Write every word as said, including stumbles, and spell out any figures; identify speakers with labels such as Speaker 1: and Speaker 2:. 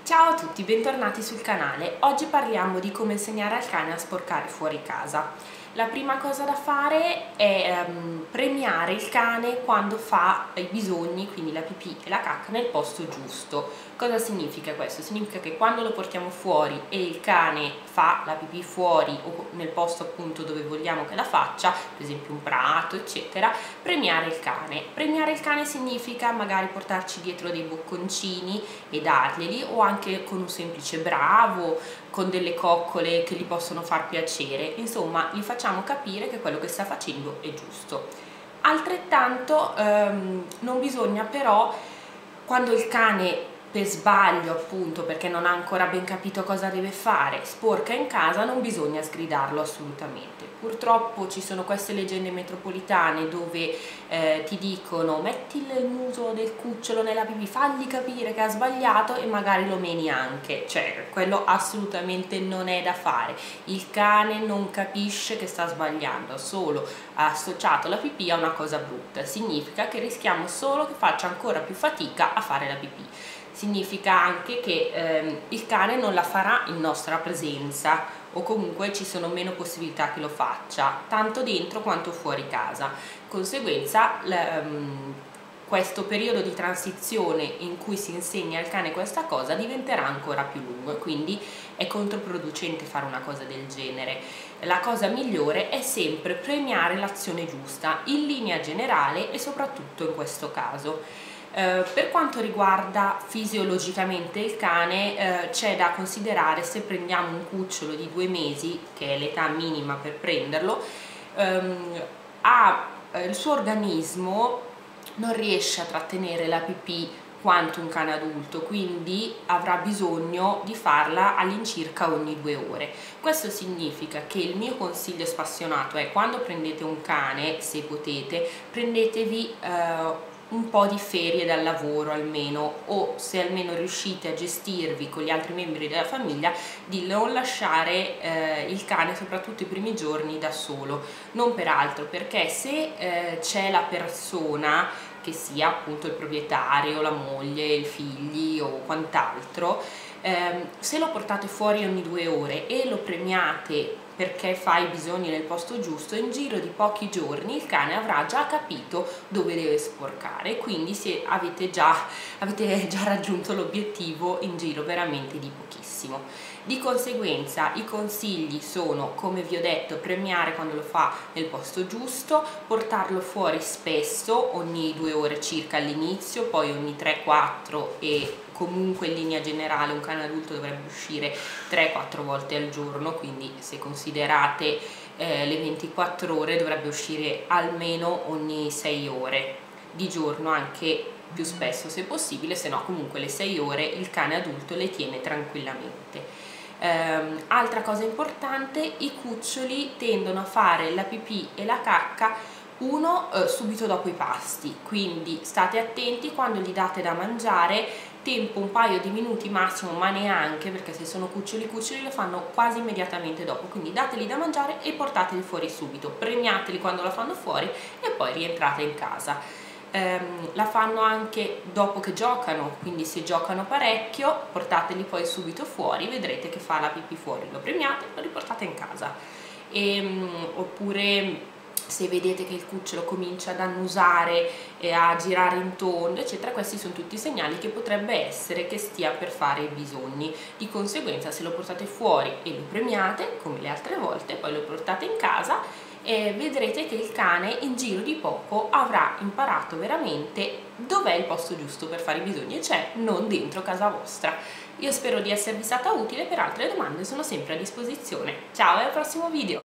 Speaker 1: Ciao a tutti, bentornati sul canale. Oggi parliamo di come insegnare al cane a sporcare fuori casa. La prima cosa da fare è um, premiare il cane quando fa i bisogni, quindi la pipì e la cacca, nel posto giusto. Cosa significa questo? Significa che quando lo portiamo fuori e il cane fa la pipì fuori o nel posto appunto dove vogliamo che la faccia, per esempio un prato eccetera, premiare il cane. Premiare il cane significa magari portarci dietro dei bocconcini e darglieli, o anche con un semplice bravo, con delle coccole che gli possono far piacere. Insomma, gli facciamo capire che quello che sta facendo è giusto. Altrettanto ehm, non bisogna però, quando il cane per sbaglio, appunto perché non ha ancora ben capito cosa deve fare, sporca in casa, non bisogna sgridarlo assolutamente. Purtroppo ci sono queste leggende metropolitane dove eh, ti dicono metti il muso del cucciolo nella pipì, fagli capire che ha sbagliato e magari lo meni anche. Cioè, quello assolutamente non è da fare. Il cane non capisce che sta sbagliando, ha solo associato la pipì a una cosa brutta. Significa che rischiamo solo che faccia ancora più fatica a fare la pipì. Significa anche che ehm, il cane non la farà in nostra presenza, o comunque ci sono meno possibilità che lo faccia, tanto dentro quanto fuori casa. Conseguenza, ehm, questo periodo di transizione in cui si insegna al cane questa cosa diventerà ancora più lungo e quindi è controproducente fare una cosa del genere. La cosa migliore è sempre premiare l'azione giusta, in linea generale e soprattutto in questo caso. Uh, per quanto riguarda fisiologicamente il cane, uh, c'è da considerare, se prendiamo un cucciolo di due mesi, che è l'età minima per prenderlo, um, ha, uh, il suo organismo non riesce a trattenere la pipì quanto un cane adulto, quindi avrà bisogno di farla all'incirca ogni due ore. Questo significa che il mio consiglio spassionato è: quando prendete un cane, se potete, prendetevi uh, un po' di ferie dal lavoro almeno, o se almeno riuscite a gestirvi con gli altri membri della famiglia, di non lasciare eh, il cane, soprattutto i primi giorni, da solo. Non per altro, perché se eh, c'è la persona, che sia appunto il proprietario, la moglie, i figli o quant'altro, ehm, se lo portate fuori ogni due ore e lo premiate perché fa i bisogni nel posto giusto, in giro di pochi giorni il cane avrà già capito dove deve sporcare, quindi se avete già, avete già raggiunto l'obiettivo in giro veramente di pochissimo. Di conseguenza i consigli sono, come vi ho detto, premiare quando lo fa nel posto giusto, portarlo fuori spesso, ogni due ore circa all'inizio, poi ogni tre quattro, e comunque in linea generale un cane adulto dovrebbe uscire tre quattro volte al giorno, quindi se considerate eh, le ventiquattro ore dovrebbe uscire almeno ogni sei ore di giorno, anche più spesso se possibile, se no comunque le sei ore il cane adulto le tiene tranquillamente. Um, altra cosa importante: i cuccioli tendono a fare la pipì e la cacca uno eh, subito dopo i pasti, quindi state attenti quando gli date da mangiare, tempo un paio di minuti massimo, ma neanche, perché se sono cuccioli cuccioli lo fanno quasi immediatamente dopo, quindi dateli da mangiare e portateli fuori subito, premiateli quando la fanno fuori e poi rientrate in casa. Um, la fanno anche dopo che giocano, quindi se giocano parecchio portateli poi subito fuori, vedrete che fa la pipì fuori, lo premiate e lo riportate in casa. E, um, oppure se vedete che il cucciolo comincia ad annusare e a girare in tondo eccetera, questi sono tutti segnali che potrebbe essere che stia per fare i bisogni. Di conseguenza, se lo portate fuori e lo premiate come le altre volte, poi lo portate in casa e vedrete che il cane in giro di poco avrà imparato veramente dov'è il posto giusto per fare i bisogni, e c'è non dentro casa vostra. Io spero di esservi stata utile. Per altre domande sono sempre a disposizione. Ciao e al prossimo video!